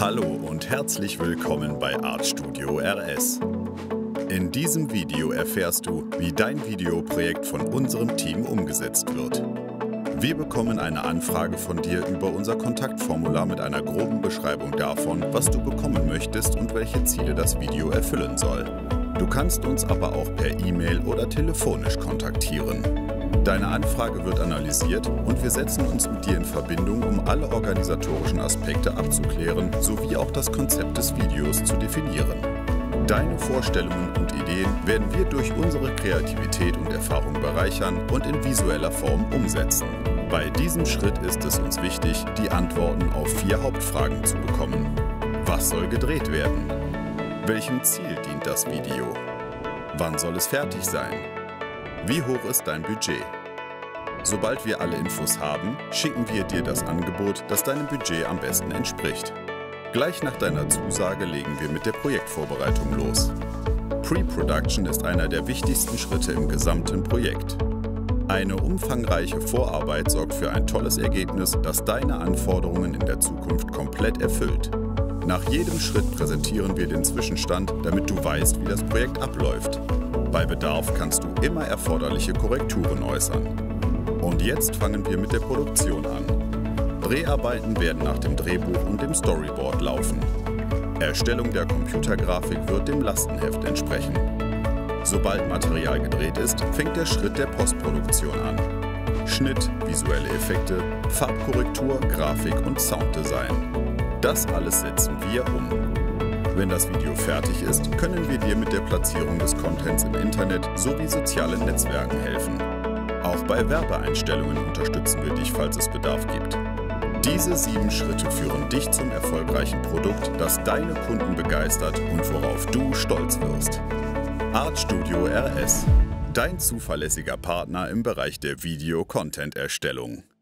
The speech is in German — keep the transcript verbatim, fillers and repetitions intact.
Hallo und herzlich willkommen bei Artstudio R S. In diesem Video erfährst du, wie dein Videoprojekt von unserem Team umgesetzt wird. Wir bekommen eine Anfrage von dir über unser Kontaktformular mit einer groben Beschreibung davon, was du bekommen möchtest und welche Ziele das Video erfüllen soll. Du kannst uns aber auch per E-Mail oder telefonisch kontaktieren. Deine Anfrage wird analysiert und wir setzen uns mit dir in Verbindung, um alle organisatorischen Aspekte abzuklären, sowie auch das Konzept des Videos zu definieren. Deine Vorstellungen und Ideen werden wir durch unsere Kreativität und Erfahrung bereichern und in visueller Form umsetzen. Bei diesem Schritt ist es uns wichtig, die Antworten auf vier Hauptfragen zu bekommen. Was soll gedreht werden? Welchem Ziel dient das Video? Wann soll es fertig sein? Wie hoch ist dein Budget? Sobald wir alle Infos haben, schicken wir dir das Angebot, das deinem Budget am besten entspricht. Gleich nach deiner Zusage legen wir mit der Projektvorbereitung los. Pre-Production ist einer der wichtigsten Schritte im gesamten Projekt. Eine umfangreiche Vorarbeit sorgt für ein tolles Ergebnis, das deine Anforderungen in der Zukunft komplett erfüllt. Nach jedem Schritt präsentieren wir den Zwischenstand, damit du weißt, wie das Projekt abläuft. Bei Bedarf kannst du immer erforderliche Korrekturen äußern. Und jetzt fangen wir mit der Produktion an. Dreharbeiten werden nach dem Drehbuch und dem Storyboard laufen. Erstellung der Computergrafik wird dem Lastenheft entsprechen. Sobald Material gedreht ist, fängt der Schritt der Postproduktion an. Schnitt, visuelle Effekte, Farbkorrektur, Grafik und Sounddesign. Das alles setzen wir um. Wenn das Video fertig ist, können wir dir mit der Platzierung des Contents im Internet sowie sozialen Netzwerken helfen. Auch bei Werbeeinstellungen unterstützen wir dich, falls es Bedarf gibt. Diese sieben Schritte führen dich zum erfolgreichen Produkt, das deine Kunden begeistert und worauf du stolz wirst. Artstudio R S, dein zuverlässiger Partner im Bereich der Video-Content-Erstellung.